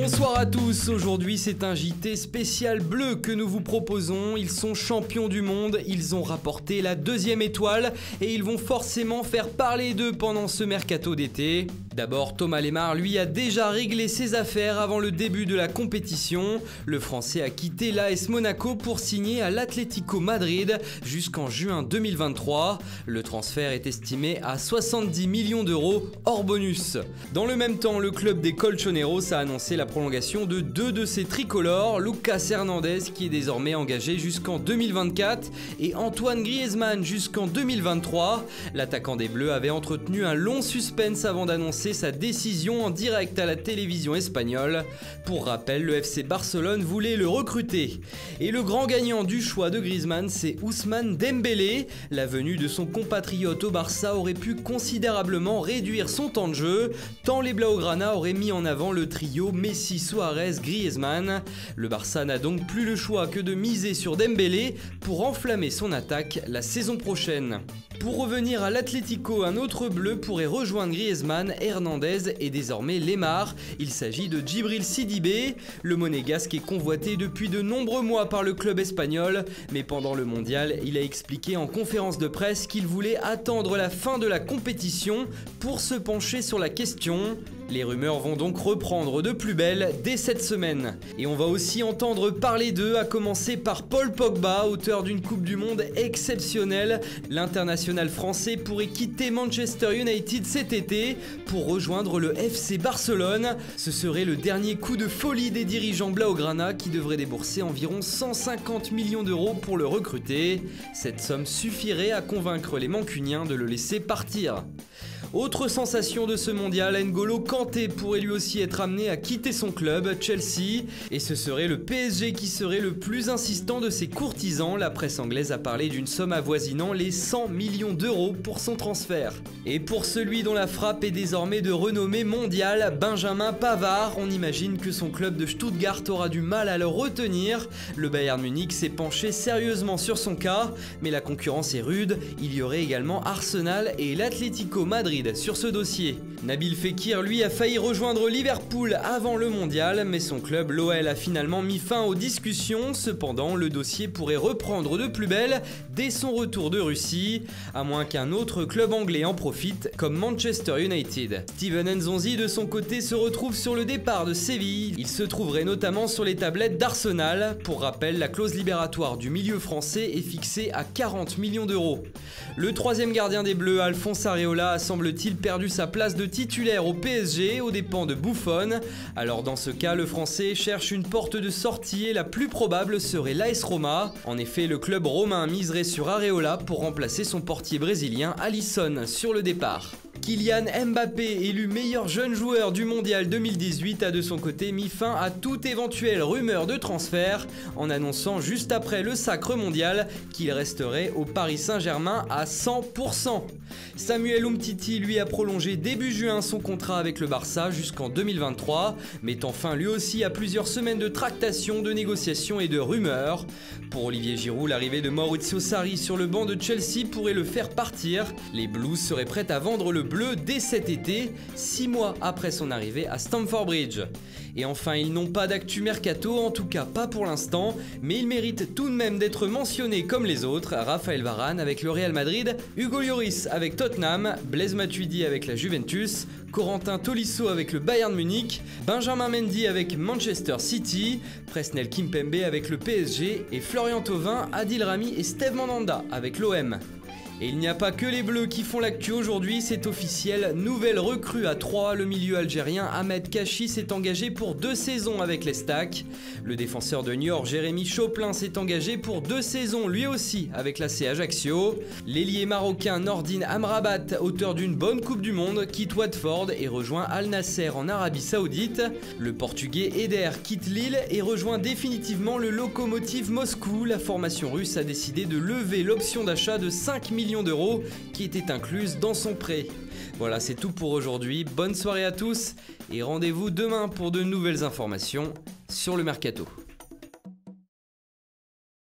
Bonsoir à tous, aujourd'hui c'est un JT spécial bleu que nous vous proposons. Ils sont champions du monde, ils ont rapporté la 2e étoile et ils vont forcément faire parler d'eux pendant ce mercato d'été. D'abord, Thomas Lemar, lui, a déjà réglé ses affaires avant le début de la compétition. Le Français a quitté l'AS Monaco pour signer à l'Atlético Madrid jusqu'en juin 2023. Le transfert est estimé à 70 millions d'euros hors bonus. Dans le même temps, le club des Colchoneros a annoncé la prolongation de 2 de ses tricolores, Lucas Hernandez qui est désormais engagé jusqu'en 2024 et Antoine Griezmann jusqu'en 2023. L'attaquant des Bleus avait entretenu un long suspense avant d'annoncer sa décision en direct à la télévision espagnole. Pour rappel, le FC Barcelone voulait le recruter. Et le grand gagnant du choix de Griezmann, c'est Ousmane Dembélé. La venue de son compatriote au Barça aurait pu considérablement réduire son temps de jeu, tant les Blaugrana auraient mis en avant le trio Messi, Suarez, Griezmann. Le Barça n'a donc plus le choix que de miser sur Dembélé pour enflammer son attaque la saison prochaine. Pour revenir à l'Atlético, un autre bleu pourrait rejoindre Griezmann, Hernandez et désormais Lemar. Il s'agit de Djibril Sidibé. Le monégasque est convoité depuis de nombreux mois par le club espagnol, mais pendant le mondial, il a expliqué en conférence de presse qu'il voulait attendre la fin de la compétition pour se pencher sur la question. Les rumeurs vont donc reprendre de plus belle dès cette semaine. Et on va aussi entendre parler d'eux, à commencer par Paul Pogba, auteur d'une Coupe du Monde exceptionnelle. L'international français pourrait quitter Manchester United cet été pour rejoindre le FC Barcelone. Ce serait le dernier coup de folie des dirigeants Blaugrana qui devraient débourser environ 150 millions d'euros pour le recruter. Cette somme suffirait à convaincre les Mancuniens de le laisser partir. Autre sensation de ce mondial, N'Golo Kanté pourrait lui aussi être amené à quitter son club, Chelsea, et ce serait le PSG qui serait le plus insistant de ses courtisans. La presse anglaise a parlé d'une somme avoisinant les 100 millions d'euros pour son transfert. Et pour celui dont la frappe est désormais de renommée mondiale, Benjamin Pavard, on imagine que son club de Stuttgart aura du mal à le retenir. Le Bayern Munich s'est penché sérieusement sur son cas, mais la concurrence est rude. Il y aurait également Arsenal et l'Atlético Madrid sur ce dossier. Nabil Fekir, lui, a failli rejoindre Liverpool avant le mondial, mais son club, l'OL, a finalement mis fin aux discussions. Cependant, le dossier pourrait reprendre de plus belle dès son retour de Russie, à moins qu'un autre club anglais en profite, comme Manchester United. Steven Nzonzi, de son côté, se retrouve sur le départ de Séville. Il se trouverait notamment sur les tablettes d'Arsenal. Pour rappel, la clause libératoire du milieu français est fixée à 40 millions d'euros. Le troisième gardien des Bleus, Alphonse Areola, a semble-t-il perdu sa place de titulaire au PSG aux dépens de Buffon. Alors dans ce cas, le Français cherche une porte de sortie et la plus probable serait l'AS Roma. En effet, le club romain miserait sur Areola pour remplacer son portier brésilien Alisson sur le départ. Kylian Mbappé, élu meilleur jeune joueur du mondial 2018, a de son côté mis fin à toute éventuelle rumeur de transfert en annonçant juste après le sacre mondial qu'il resterait au Paris Saint-Germain à 100%. Samuel Umtiti, lui, a prolongé début juin son contrat avec le Barça jusqu'en 2023, mettant fin lui aussi à plusieurs semaines de tractations, de négociations et de rumeurs. Pour Olivier Giroud, l'arrivée de Maurizio Sarri sur le banc de Chelsea pourrait le faire partir. Les Blues seraient prêts à vendre le bleu dès cet été, 6 mois après son arrivée à Stamford Bridge. Et enfin, ils n'ont pas d'actu mercato, en tout cas pas pour l'instant, mais ils méritent tout de même d'être mentionnés comme les autres. Raphaël Varane avec le Real Madrid, Hugo Lloris avec Tottenham, Blaise Matuidi avec la Juventus, Corentin Tolisso avec le Bayern Munich, Benjamin Mendy avec Manchester City, Presnel Kimpembe avec le PSG et Florian Thauvin, Adil Rami et Steve Mandanda avec l'OM. Et il n'y a pas que les Bleus qui font l'actu aujourd'hui, c'est officiel, nouvelle recrue à 3, le milieu algérien Ahmed Kachi s'est engagé pour 2 saisons avec les Stacks. Le défenseur de Niort Jérémy Chopin s'est engagé pour 2 saisons lui aussi avec l'AC Ajaccio. L'ailier marocain Nordine Amrabat, auteur d'une bonne Coupe du Monde, quitte Watford et rejoint Al Nasser en Arabie Saoudite. Le portugais Eder quitte Lille et rejoint définitivement le Lokomotiv Moscou. La formation russe a décidé de lever l'option d'achat de 5 millions d'euros qui était incluse dans son prêt. Voilà, c'est tout pour aujourd'hui. Bonne soirée à tous et rendez-vous demain pour de nouvelles informations sur le mercato.